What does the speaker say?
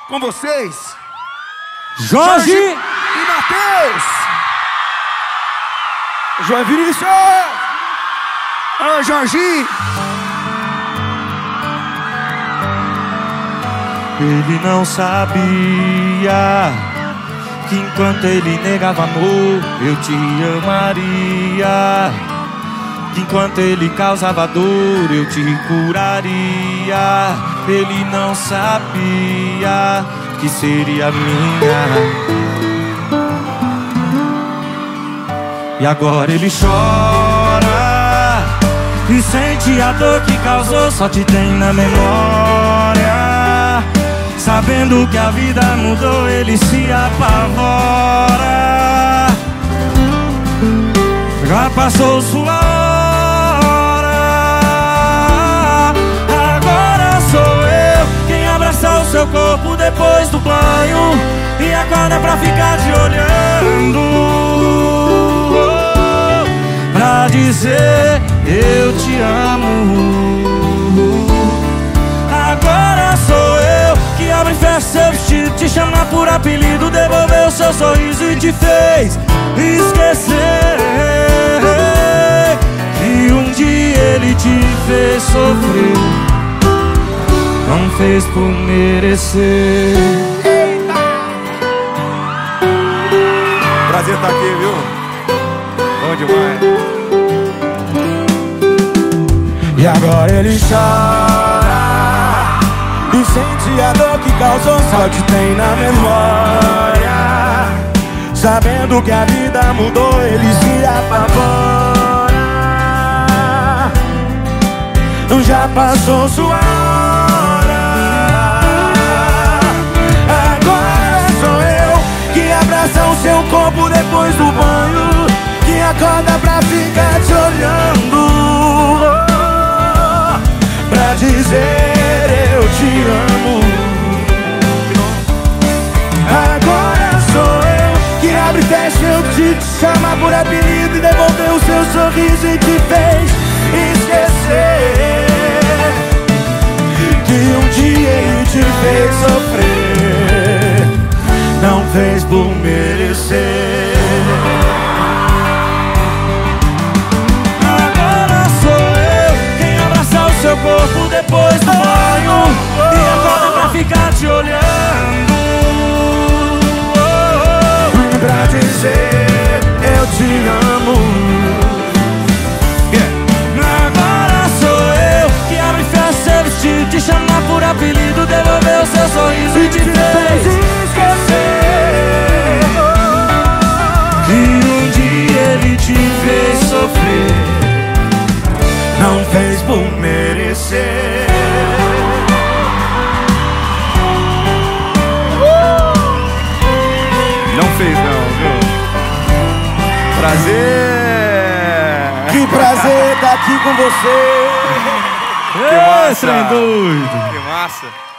Com vocês, Jorge e Matheus. João Vinícius. Ô, Jorginho. Ele não sabia que enquanto ele negava amor, eu te amaria. Que enquanto ele causava dor, eu te curaria. Ele não sabia que seria minha. E agora ele chora e sente a dor que causou, só te tem na memória. Sabendo que a vida mudou, ele se apavora. Já passou sua hora. Agora sou eu quem abraça o seu corpo depois do banho e acorda pra ficar te olhando, pra dizer eu te amo. Agora sou eu que abre e fecha seu vestido, te chama por apelido, devolveu seu sorriso e te fez esquecer que um dia ele te fez sofrer, não fez por merecer. Prazer estar aqui, viu? Bom demais. E agora ele chora e sente a dor que causou, só te tem na memória. Sabendo que a vida mudou, ele se apavora. Já passou sua hora. Agora sou eu que abraça o seu corpo depois do banho, que acorda pra ficar te olhando, pra dizer eu te amo. Agora sou eu que abre e fecha seu vestido, te chama por apelido e devolveu o seu sorriso e te fez esquecer que um dia ele te fez sofrer, não fez por merecer. Agora sou eu quem abraça o seu corpo depois do banho e acorda pra ficar te olhando, pra dizer eu te amo. Agora sou eu que abre e fecha seu vestido, te chama por apelido, devolveu seu sorriso e te fez esquecer que um dia ele te fez sofrer, não fez por merecer. Não fez não, viu? Prazer. Que prazer estar aqui com você. Que massa. Sem dúvida. Que massa.